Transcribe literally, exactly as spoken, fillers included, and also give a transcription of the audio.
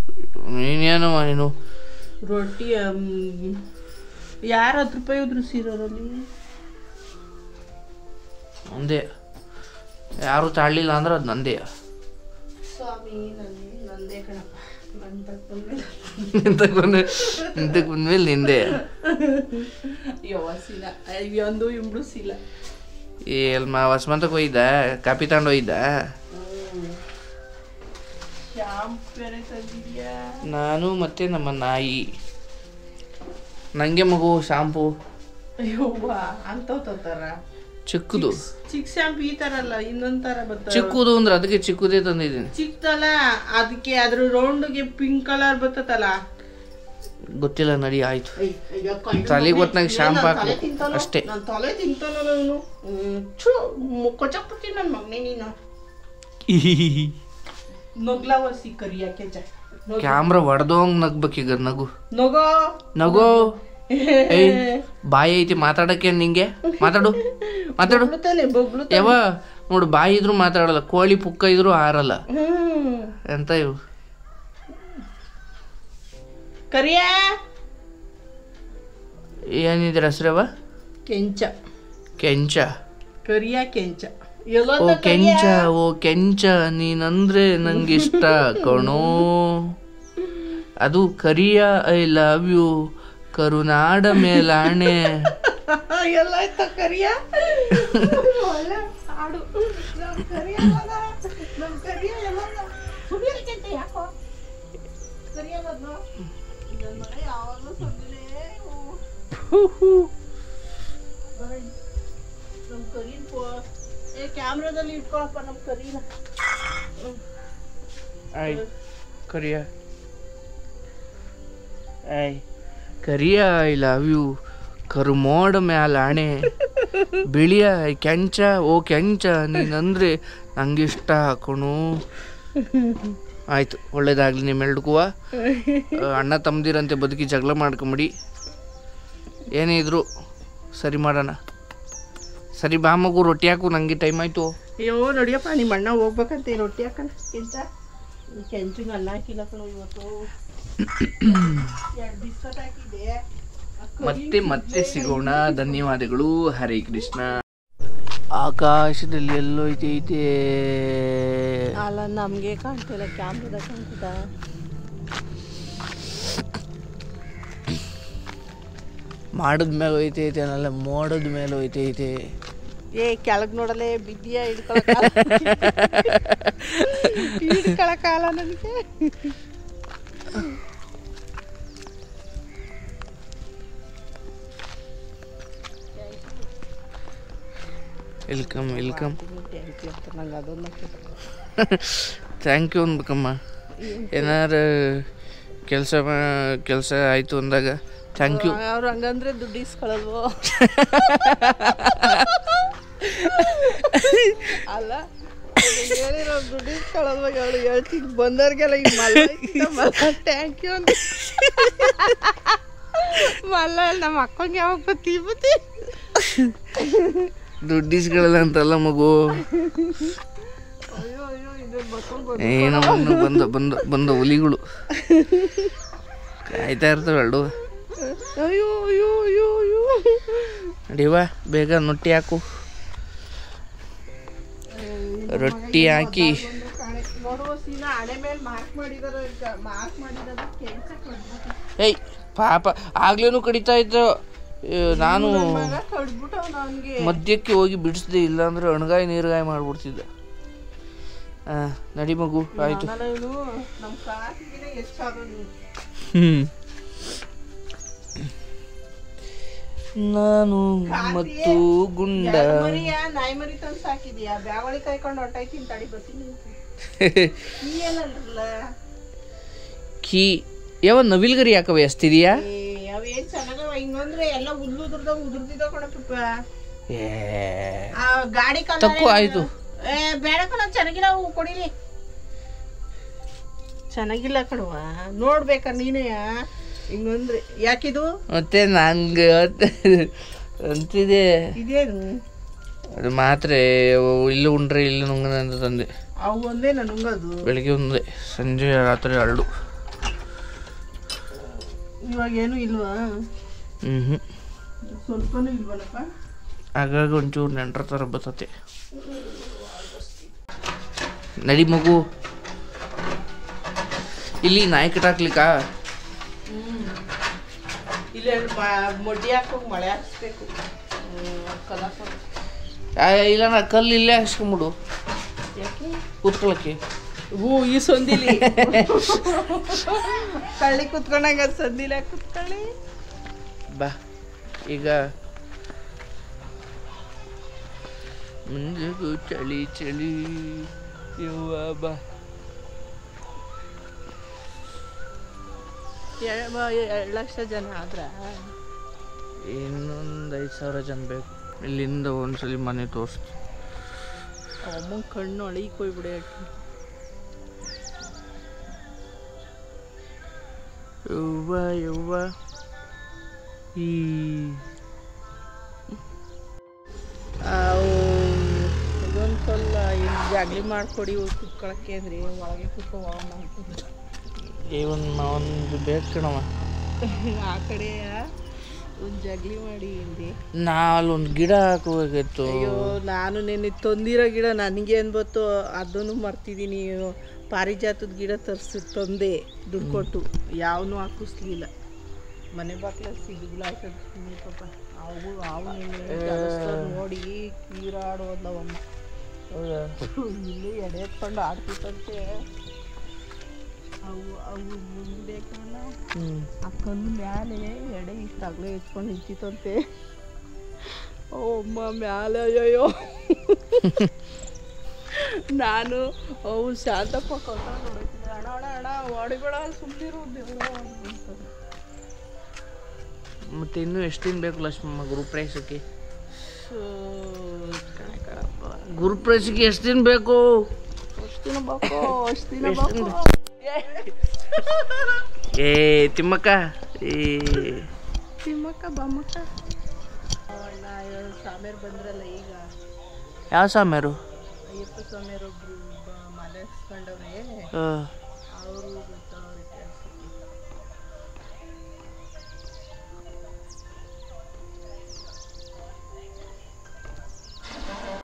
ನೀನೇನವ ನೀನು ರೊಟ್ಟಿ ಯಾರು ಹತ್ತು ರೂಪಾಯಿ ಉದುರಿಸಿರೋರಲ್ಲಿ ನಂದೇ ಯಾರು ತಾಳಲಿಲ್ಲ ಅಂದ್ರೆ ಅದು ನಂದೇ ಸ್ವಾಮಿ ನಂದೇ ನಂದೇ ಕಣಪ್ಪ ನಿಂತಕ್ಕೆ ಬಂದ ನಿಂತಕ್ಕೆ ಬಂದ್ಮೇಲೆ ನಿಂದೆ ಯವಸಿಲ್ಲ ಒಂದು ಇಂಬ್ಳಿಸಿಲ್ಲ ಏ ಅಲ್ಲಿ ಮಾ ವಸಮಂತಕ್ಕೆ ಹೋಯ್ದ ಕಾಪಿ ತಗೊಂಡು ಹೋಯ್ದ ನಾನು ಮತ್ತೆ ನಮ್ಮ ನಾಯಿ ನಂಗೆ ಮಗು ಶಾಂಪು ಅಯ್ಯವ್ವ ಅಂತವ್ತಾರ ಚಿಕ್ಕದು ಚಿಕ್ಕ ಶಾಂಪು ಈ ತರ ಅಲ್ಲ ಇನ್ನೊಂದ್ ತರ ಬರ್ತದೆ ಚಿಕ್ಕದು ಅಂದ್ರೆ ಅದಕ್ಕೆ ಚಿಕ್ಕದೇ ತಂದಿದ್ದೀನಿ ಚಿಕ್ಕದಲ್ಲ ಅದಕ್ಕೆ ಅದ್ರ ರೌಂಡ್ಗೆ ಪಿಂಕ್ ಕಲರ್ ಬರ್ತದಲ್ಲ ಗೊತ್ತಿಲ್ಲ ನಡಿ ಆಯ್ತು ತಲೆಗೆ ಹೊತ್ನಾಗ ಶಾಂಪು ಹಾಕ್ಬೇಕು ಅಷ್ಟೇ ನಾನು ತಲೆ ತಿಂತಾನ ನಾನು ಕೊಚ್ಚಕ್ಬಿಡ್ತೀನಿ ನನ್ನ ಮಗನೇ ನೀನು ನಗ್ಲಾವಸಿ ಕರಿಯಾಕೆ ಕ್ಯಾಮ್ರಾ ಹೊಡೆದೋಂಗ್ ನಗ್ಬೇಕೀಗ ನಗು ನಗೋ ನಗೋ ಏಯ್ ಬಾಯಿ ಐತಿ ಮಾತಾಡಕ್ಕೆ ನಿಂಗೆ ಮಾತಾಡು ಮಾತಾಡು ಯಾವ ನೋಡು ಬಾಯಿ ಇದ್ರು ಮಾತಾಡಲ್ಲ ಕೋಳಿ ಪುಕ್ಕ ಇದ್ರು ಆರಲ್ಲ ಎಂತ ಇವು ಕರಿಯ ಏನಿದ್ರ ಹೆಸ್ರವ ಕೆಂಚ ಕೆಂಚ ಕರಿಯ ಕೆಂಚ ಓ ಕೆಂಚ ಓ ಕೆಂಚ ನೀನಂದ್ರೆ ನಂಗಿಷ್ಟ ಕಣೋ ಅದು ಕರಿಯ ಐ ಲವ್ ಯು ಕರುನಾಡ ಮೇಲಾಣೆ ಎಲ್ಲ ಆಯ್ತಾ ಕರಿಯ ಒಳ್ಳೆ ಹಾಡು ನಮ್ ಕರಿಯ ನಮ್ ಕರಿಯ ಎಲ್ಲ ಸುಡಿಯಲ್ಕಂತೆ ಯಾಕೋ ಕರಿಯ ಬಂದು ನನ್ನ ಮನೆ ಯಾವಾಗಲೂ ಸುದ್ದಿಲೇ ನಮ್ ಕರಿನ್ ಪೋ ಏ ಕ್ಯಾಮ್ರಾದಲ್ಲಿ ಇಟ್ಕೊಳಪ್ಪ ನಮ್ ಕರಿನ I Kariya I Kariya I love you ಕರುಮೋಡ ಮ್ಯಾಲ ಆಣೆ ಬಿಳಿಯ ಕೆಂಚ ಓ ಕೆಂಚ ನೀನಂದ್ರೆ ನಂಗಿಷ್ಟ ಹಾಕೋಣು ಆಯ್ತು ಒಳ್ಳೇದಾಗ್ಲಿ ನಿಮ್ಮೆಲ್ಡಕ್ಕೂ ಅಣ್ಣ ತಮ್ಮದಿರಂತೆ ಬದುಕಿ ಜಗಳ ಮಾಡ್ಕೊಂಬಿಡಿ ಏನೇ ಇದ್ರು ಸರಿ ಮಾಡೋಣ ಸರಿ ಬಾ ಮಗು ರೊಟ್ಟಿ ಹಾಕು ನಂಗೆ ಟೈಮ್ ಆಯ್ತು ಅಯ್ಯೋ ನೋಡಿಯಪ್ಪ ನಿಮ್ಮ ಅಣ್ಣ ಹೋಗ್ಬೇಕಂತೆ ರೊಟ್ಟಿ ಹಾಕಣ ಕೆಂಚ ಕೆಂಚಿಗೆ ಅನ್ನ ಹಾಕಿಲ್ಲ ಕಣ ಇವತ್ತು ಎರಡು ಬಿಸ್ಕಟ್ ಹಾಕಿದೆ ಮತ್ತೆ ಮತ್ತೆ ಸಿಗೋಣ ಧನ್ಯವಾದಗಳು ಹರೇ ಕೃಷ್ಣ ಆಕಾಶದಲ್ಲಿ ಎಲ್ಲೋಯ್ತೈತೆ ಅಲ್ಲ ನಮ್ಗೆ ಕಾಣ್ತಿಲ್ಲ ಕ್ಯಾಮ್ರಾದ ಕಾಣ್ತದ ಮಾಡದ ಮೇಲೆ ಹೋಯ್ತೈತೆ ಅನ್ನಲ್ಲ ಮೋಡದ ಮೇಲೆ ಹೋಯ್ತೈತೆ ಏ ಕೆಳಗ್ ನೋಡಲೇ ಬಿದ್ದಿಯ ಹಿಡ್ಕೊಳಕಾಲ ಹಿಡ್ಕೊಳಕಾಲ ನನಗೆ ವೆಲ್ಕಮ್ ವೆಲ್ಕಮ್ ನಂಗೆ ಅದೊಂದು ಥ್ಯಾಂಕ್ ಯು ಅನ್ಬೇಕಮ್ಮ ಏನಾರು ಕೆಲಸ ಕೆಲಸ ಆಯಿತು ಅಂದಾಗ ಥ್ಯಾಂಕ್ ಯು ಅವ್ರು ಹಂಗಂದ್ರೆ ದುಡ್ಡು ಇಸ್ಕೊಳ್ಳಲ್ವೋ ಅಲ್ಲ ಹೇಳಿರೋ ದುಡ್ಡು ಇಸ್ಕೊಳ್ಳಲ್ವ ಅವಳು ಹೇಳ್ತೀನಿ ಬಂದವ್ರಿಗೆಲ್ಲ ಈ ಮಲ್ಲ ಮಲ್ಲ ಥ್ಯಾಂಕ್ ಯು ಅಂತ ಮಲ್ಲ ನಮ್ಮ ಅಕ್ಕಂಗೆ ಯಾವಾಗ ಬತ್ತಿ ಬತ್ತಿ ದುಡ್ಡು ಇಸ್ಕೊಳ್ಳಲ್ಲ ಅಂತಲ್ಲ ಮಗು ಏನೋ ಬಂದ ಬಂದ ಬಂದ ಹುಲಿಗಳು ಕಾಯ್ತಾ ಇರ್ತವೆ ಎರಡು ಅಯ್ಯೋ ಅಯ್ಯೋ ಅಯ್ಯೋ ಅಯ್ಯೋ ನಡಿವಾ ಬೇಗ ರೊಟ್ಟಿ ಹಾಕು ರೊಟ್ಟಿ ಹಾಕಿ ಏಯ್ ಪಾಪ ಆಗ್ಲೇನು ಕಡಿತಾ ಇದ್ರು ನಾನು ಮಧ್ಯಕ್ಕೆ ಹೋಗಿ ಬಿಡಿಸ್ದೆ ಇಲ್ಲಾಂದ್ರೆ ಅಣಗಾಯಿ ನೀರ್ಗಾಯಿ ಮಾಡ್ಬಿಡ್ತಿದ್ದೆ ಹಾಂ ನಡಿ ಮಗು ಆಯ್ತು ಹ್ಮ್ ನಾನು ಮತ್ತು ಗುಂಡ ನಾಯಿ ಮರಿ ತಂದು ಸಾಕಿದ್ಯಾ ಬ್ಯಾವಳಿ ಕಾಯ್ಕೊಂಡು ಹೊಟ್ಟೈತೀನಿ ತಡಿ ಬರ್ತೀನಿ ಕೀ ಯಾವ ನವಿಲ್ಗರಿ ಯಾಕವೆ ಎಸ್ತಿದ್ಯಾ ಅವೇನ್ ಚೆನ್ನಾಗವ ಹಿಂಗಂದ್ರೆ ಎಲ್ಲ ಹುಲ್ಲು ಉದುರ್ದಾಗ ಉದುರ್ತಿದ್ದಾವ ಕಣಪ್ಪ ಗಾಡಿ ತಕ್ಕು ಆಯ್ತು ಏ ಬೇಡ ಕಣ ಚೆನ್ನಾಗಿಲ್ಲ ಅವು ಕೊಡಿಲಿ ಚೆನ್ನಾಗಿಲ್ಲ ಕಣವ ನೋಡ್ಬೇಕ ನೀನೇ ಹಿಂಗಂದ್ರೆ ಯಾಕಿದು ಮತ್ತೆ ನಂಗೆ ಅಂತಿದೆ ಇದೇನು ಅದು ಮಾತ್ರೆ ಇಲ್ಲಿ ಉಂಡ್ರೆ ಇಲ್ಲಿ ನುಂಗದ ಅಂತ ತಂದೆ ಅವು ಒಂದೇ ನಾನು ನುಂಗದು ಬೆಳಿಗ್ಗೆ ಒಂದೇ ಸಂಜೆ ರಾತ್ರಿ ಎರಡು ಇವಾಗ ಏನು ಇಲ್ವಾ? ಹ್ಞೂ ಸ್ವಲ್ಪನೂ ಇಲ್ವಲ್ಲಪ್ಪ. ಆಗಾಗ ಒಂಚೂರು ನೆಂಟ್ರ ಥರ ಬರ್ತತೆ. ನಡಿ ಮಗು, ಇಲ್ಲಿ ನಾಯಿ ಕಟ್ಟಾಕ್ಲಿಕ್ಕಾ? ಇಲ್ಲ ಮೊಡ್ಡಿ ಹಾಕೋಗಿ ಮಳೆ ಹಾಕ್ಸ್ಬೇಕು. ಕಲಾಪ ಇಲ್ಲ ನಾ ಕಲ್ಲು ಇಲ್ಲೇ ಹಾಕ್ಸ್ಕೊಂಬಿಡು ಯಾಕೆ ಕೂತ್ಕೊಳಕ್ಕೆ. ಹ್ಞೂ ಈ ಸಂದಿಲಿ ಕಳ್ಳಿ ಕುತ್ಕೊಂಡಾಗ ಸಂದಿಲಿ ಕುತ್ಕೊಳ್ಳಿ. ಬಾ ಈಗ ಮುಂಜಾಗು ಚಳಿ ಚಳಿ ಯವ್ವ ಬಾ. ಎರಡು ಲಕ್ಷ ಜನ ಆದ್ರ ಇನ್ನೊಂದು ಐದು ಸಾವಿರ ಜನ ಬೇಕು. ಇಲ್ಲಿಂದ ಒಂದ್ಸಲಿ ಮನೆ ತೋರಿಸ್ತು. ಅಮ್ಮನ ಕಣ್ಣು ಅಳಿಗೆ ಹೋಗ್ಬಿಡಿ. ಯವ್ವ ಯವ್ವ ಈ ಇದೊಂದು ಸಲ ಇಲ್ಲಿ ಜಾಗಲಿ ಮಾಡಿಕೊಡಿ ಕುತ್ಕೊಳಕ್ಕೆ ಅಂದ್ರೆ ಒಳಗೆ ಕುತ್ಕೊ ಒಂದು ಒಂದು ಬೇಕು ಕಣವ. ಆ ಕಡೆ ಒಂದು ಜಗಲಿ ಮಾಡಿ ಹಿಂದೆ ನಾ ಅಲ್ಲೊಂದು ಗಿಡ ಹಾಕಬೇಕಾಗಿತ್ತು. ಅಯ್ಯೋ ನಾನು ನೆನ್ನೆ ತಂದಿರೋ ಗಿಡ ನನಗೆ ಅನ್ಬತ್ತು, ಅದನ್ನು ಮರ್ತಿದ್ದೀನಿ. ಪಾರಿಜಾತದ ಗಿಡ ತರಿಸಿ ತಂದೆ ದುಡ್ಡು ಕೊಟ್ಟು ಯಾವನು ಹಾಕಿಸ್ಲಿಲ್ಲ. ಮನೆ ಬಾಕ್ಲಲ್ಲಿ ಸಿಗುಲ್ಲ ಹಾಕಿಸ್ತೀನಿ ಪಾಪ. ಅವು ಅವು ನೋಡಿ ಕೀರಾಡೋದವಮ್ಮ. ಇಲ್ಲಿ ಎಡೆ ಎತ್ಕೊಂಡು ಆಡ್ತಿತ್ತಂತೆ. ಅವು ಅವು ಮುಂದೆ ಕಾಲ ಆ ಕಲ್ಲು ಮ್ಯಾಲೆ ಎಡೆ ಇಷ್ಟಾಗಲೇ ಎತ್ಕೊಂಡು ನಿಂತಿತ್ತಂತೆ. ಓ ಅಮ್ಮ ಮ್ಯಾಲೆ ಅಯ್ಯೋ. ನಾನು ಅವು ಶಾಂತಪ್ಪ ಕಸ ನೋಡ್ತಿದ್ದೆ. ಅಣ್ಣ ಅಣ್ಣ ಅಣ್ಣ ಹೊಡಿಬೇಡ ಸುಮ್ಮನಿರು ದೇವ್ರ. ಮತ್ತೆ ಇನ್ನೂ ಎಷ್ಟು ದಿನ ಬೇಕು ಲಕ್ಷ್ಮಮ್ಮ ಗುರುಪ್ರವೇಶಕ್ಕೆ? ಗುರುಪ್ರವೇಶಕ್ಕೆ ಎಷ್ಟು ದಿನ ಬೇಕು? ಅಷ್ಟು ದಿನ ಬೇಕು ಅಷ್ಟು ದಿನ ಬೇಕು. ಏ ತಿಮ್ಮಕ್ಕ, ಏ ತಿಮ್ಮಕ್ಕ ಬಮ್ಮಕ್ಕ. ಅಣ್ಣ ಸಾಮೇರು ಬಂದ್ರಲ್ಲ ಈಗ. ಯಾವ ಸಾಮ್ಯಾರು? ಅಯ್ಯಪ್ಪ ಸ್ವಾಮಿಯರೊಬ್ರು ಮನೆ ಹಸ್ಕೊಂಡವ್ರೆ.